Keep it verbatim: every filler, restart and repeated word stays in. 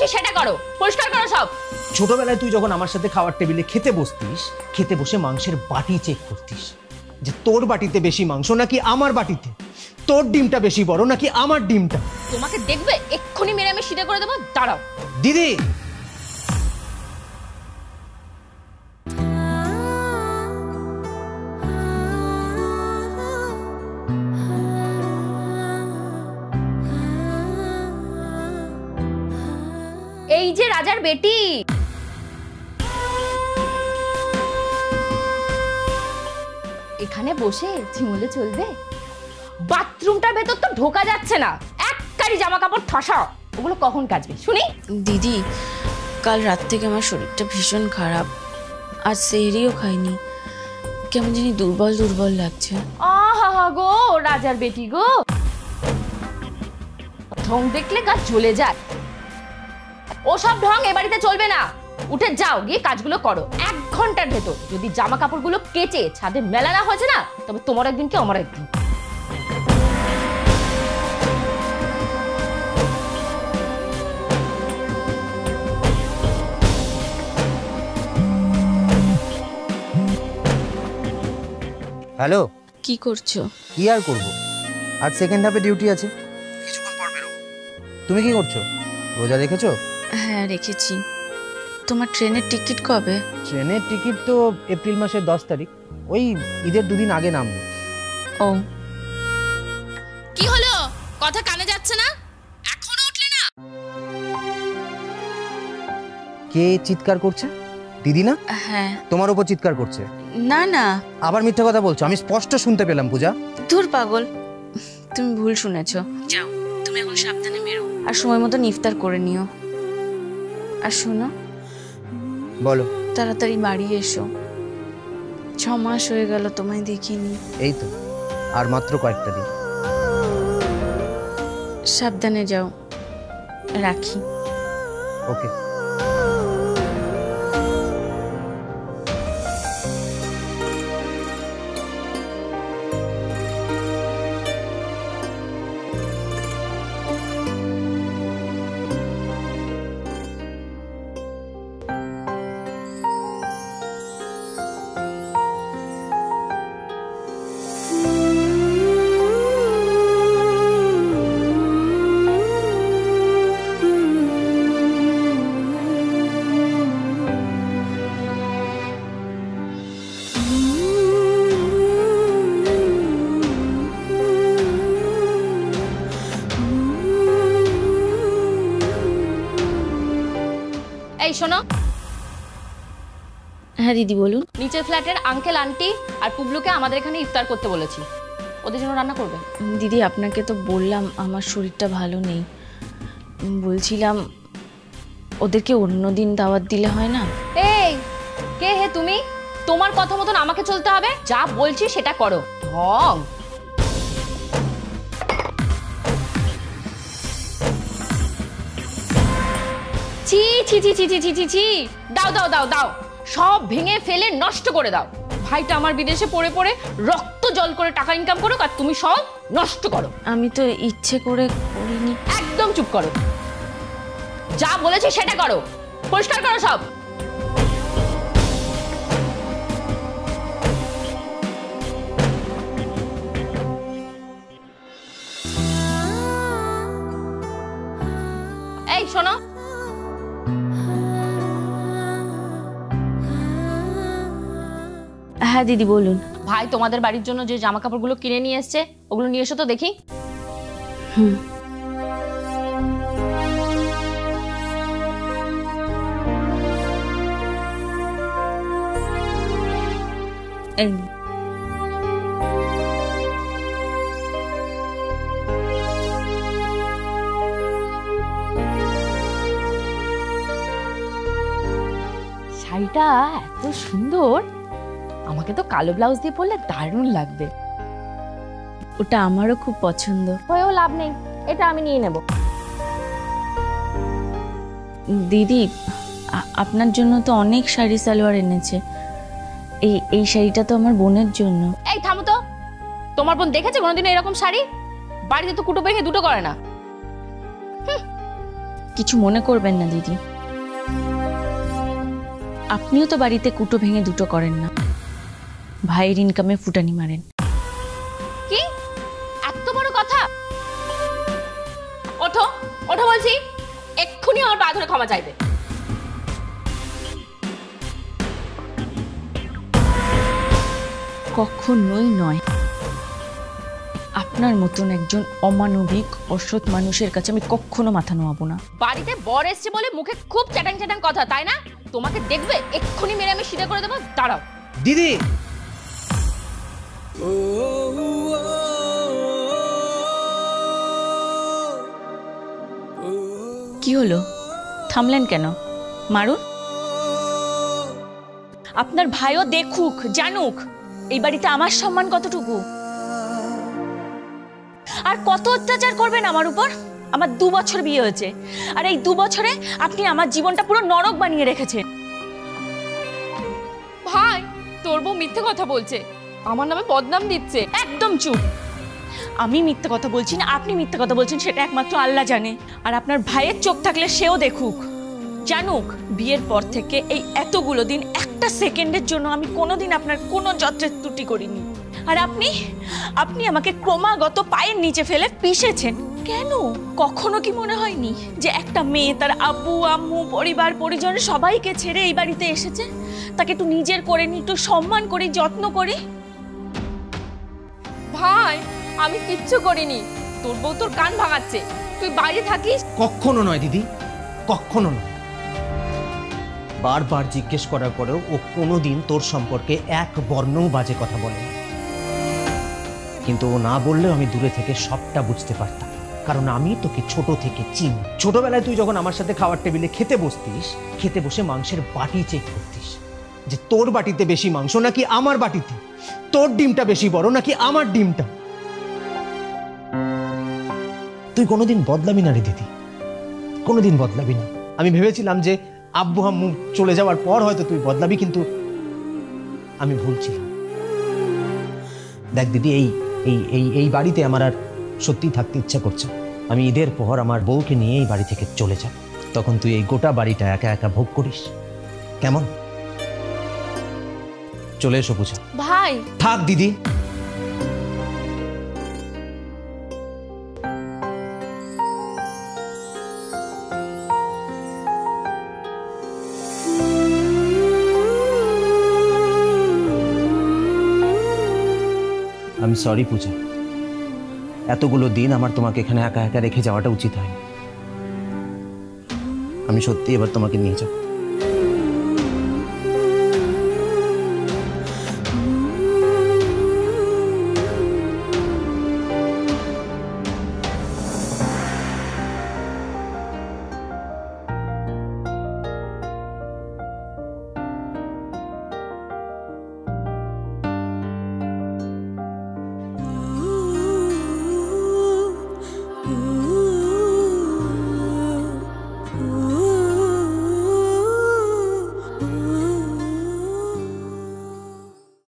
বলেছি সেটা করো, পরিষ্কার করো সব। ছোটবেলায় তুই যখন আমার সাথে খাওয়ার টেবিলে খেতে বসতিস, খেতে বসে মাংসের বাটি চেক করতিস যে তোর বাটিতে বেশি মাংস নাকি আমার বাটিতে, তোর ডিমটা বেশি বড় নাকি আমার ডিমটা। তোমাকে দেখবে এক্ষুনি মেরে আমি সিধে করে দেবো, দাঁড়াও। দিদি এই যে রাজার বেটি, এখানে বসে ঝিমুলে চলবে? বাথরুমটার ভেতর তো ঢোকা যাচ্ছে না, এক কারি জামা কাপড় ঠসা, ওগুলো কখন কাচবে শুনি? দিদি কাল রাত থেকে আমার শরীরটা ভীষণ খারাপ, আজ সেহরিও খাইনি, কেমন জানি দুর্বল দুর্বল লাগছে। আহা গো রাজার বেটি গো, ঢং দেখলে গা জ্বলে যায়। ওসব ঢং এ বাড়িতে চলবে না, উঠে যাও, গিয়ে কাজগুলো করো। এক ঘন্টার ভেতর যদি জামা কাপড়গুলো কেচে ছাদে মেলা না হয়েছে না, তবে তোমার একদিন কি আমার একদিন। হ্যালো, কি করছো? কি আর করবো, আজ সেকেন্ড হাফে ডিউটি আছে, কিছুক্ষণ পর বেরোবো। তুমি কি করছো? রোজা রেখেছো? হ্যাঁ রেখেছি। তোমার ট্রেনের টিকিট কবে? ট্রেনের টিকিট তো এপ্রিল মাসের দশ তারিখ, ওই ঈদের দুদিন আগে নামবো। ও কি হলো, কথা কানে যাচ্ছে না? এখনো উঠলে না? কে চিৎকার করছে? দিদি না? হ্যাঁ। তোমার উপর চিৎকার করছে? না না। আবার মিথ্যা কথা বলছো, আমি স্পষ্ট শুনতে পেলাম। পূজা, দূর পাগল, তুমি ভুল শুনেছো। যাও তুমি এখন সাবধানে বেরো, আর সময় মতো ইফতার করে নিও। আর শোনো, বলো। তাড়াতাড়ি বাড়ি এসো, ছ মাস হয়ে গেল তোমায় দেখিনি। এই তো আর মাত্র কয়েকটা দিন। সাবধানে যাও, রাখি। ওকে। এই শোনো। হ্যাঁ দিদি বলুন। নিচের ফ্ল্যাটের আঙ্কেল আন্টি আর পুবলুকে আমাদের এখানে ইফতার করতে বলেছি, ওদের জন্য রান্না করবে। দিদি আপনাকে তো বললাম আমার শরীরটা ভালো নেই, বলছিলাম ওদেরকে অন্য দিন দাওয়াত দিলে হয় না? এই কে হে তুমি? তোমার কথা মতন আমাকে চলতে হবে, যা বলছি সেটা করো। ঢং। ছি ছি ছি ছি ছি ছি ছি ছি, দাও দাও দাও দাও, সব ভেঙে ফেলে নষ্ট করে দাও। ভাইটা আমার বিদেশে পড়ে পড়ে রক্ত জল করে টাকা ইনকাম করো, আর তুমি সব নষ্ট করো। আমি তো ইচ্ছে করে করিনি। একদম চুপ করো, যা বলেছি সেটা করো, পরিষ্কার করো সব। এই শোনো, হ্যাঁ দিদি বলুন। ভাই তোমাদের বাড়ির জন্য যে জামা কাপড়গুলো কিনে নিয়ে এসছে, ওগুলো নিয়ে এসো তো দেখি। হুম। এই শাড়িটা এত সুন্দর, আমাকে তো কালো ব্লাউজ দিয়ে পরলে দারুণ লাগবে। ওটা আমারও খুব পছন্দ। হয়েও লাভ নেই, এটা আমি নিয়ে নেব। দিদি আপনার জন্য তো অনেক শাড়ি সালোয়ার এনেছে, এই এই শাড়িটা তো আমার বোনের জন্য। এই থামো তো, তোমার বোন দেখেছে কোনোদিন এরকম শাড়ি? বাড়িতে তো কুটো ভেঙে দুটো করে না। কি কিছু মনে করবেন না দিদি, আপনিও তো বাড়িতে কুটো ভেঙে দুটো করেন না, ভাইয়ের ইনকামে ফুটানি মারেন। কি এত বড় কথা? ওঠো ওঠো বলছি, এক্ষুনি আমার পা ধরে ক্ষমা চাইবে। কখনোই নয়, আপনার মতন একজন অমানবিক অসৎ মানুষের কাছে আমি কখনো মাথা নোয়াবো না। বাড়িতে বর এসছে বলে মুখে খুব চ্যাটাং চ্যাটাং কথা, তাই না? তোমাকে দেখবে এক্ষুনি মেরে আমি সিধা করে দেবো। দাঁড়াও দিদি। কি হলো, থামলেন কেন? মারুন। আপনার ভাইও দেখুক, জানুক এই বাড়িতে আমার সম্মান কতটুকু। আর কত অত্যাচার করবেন আমার উপর? আমার দু বছর বিয়ে হয়েছে, আর এই দু বছরে আপনি আমার জীবনটা পুরো নরক বানিয়ে রেখেছেন। ভাই, তোর বউ মিথ্যে কথা বলছে, আমার নামে বদনাম দিচ্ছে। একদম চুপ। আমি মিথ্যে কথা বলছি না, আপনি মিথ্যে কথা বলছেন সেটা একমাত্র আল্লাহ জানে। আর আপনার ভাইয়ের চোখ থাকলে সেও দেখুক, জানুক বিয়ের পর থেকে এই এতগুলো দিন একটা সেকেন্ডের জন্য আমি কোনোদিন আপনার কোনো যত্নের ত্রুটি করিনি। আর আপনি আপনি আমাকে ক্রমাগত পায়ের নিচে ফেলে পিষেছেন। কেন? কখনো কি মনে হয়নি যে একটা মেয়ে তার আব্বু আম্মু পরিবার পরিজন সবাইকে ছেড়ে এই বাড়িতে এসেছে, তাকে একটু নিজের করে নি, একটু সম্মান করি, যত্ন করি? ভাই, আমি কিচ্ছু করিনি, তোর বউ তোর কান ভাঙাচ্ছে। তুই বাইরে থাকিস। কখনো নয় দিদি, কখনো নয়। বারবার জিজ্ঞেস করার পরেও ও কোনোদিন তোর সম্পর্কে এক বর্ণও বাজে কথা বলে, কিন্তু ও না বললেও আমি দূরে থেকে সবটা বুঝতে পারতাম, কারণ আমি তোকে ছোট থেকে চিনি। ছোটবেলায় তুই যখন আমার সাথে খাওয়ার টেবিলে খেতে বসতিস, খেতে বসে মাংসের বাটি চেক করতিস যে তোর বাটিতে বেশি মাংস নাকি আমার বাটিতে, তোর ডিমটা বেশি বড় নাকি আমার ডিমটা। তুই কোনোদিন বদলাবি না রে দিদি, কোনোদিন বদলাবি না। আমি ভেবেছিলাম যে আব্বু আম্মু চলে যাওয়ার পর হয়তো তুই বদলাবি, কিন্তু আমি ভুল ছিলাম। দেখ দিদি, এই এই এই এই বাড়িতে আমার আর সত্যি থাকতে ইচ্ছা করছে। আমি ঈদের পর আমার বউকে নিয়ে এই বাড়ি থেকে চলে যাব, তখন তুই এই গোটা বাড়িটা একা একা ভোগ করিস, কেমন? চলে এসো পূজা। ভাই থাক দিদি। আমি সরি পূজা, এতগুলো দিন আমার তোমাকে এখানে একা একা রেখে যাওয়াটা উচিত হয়নি। আমি সত্যি এবার তোমাকে নিয়ে যাব।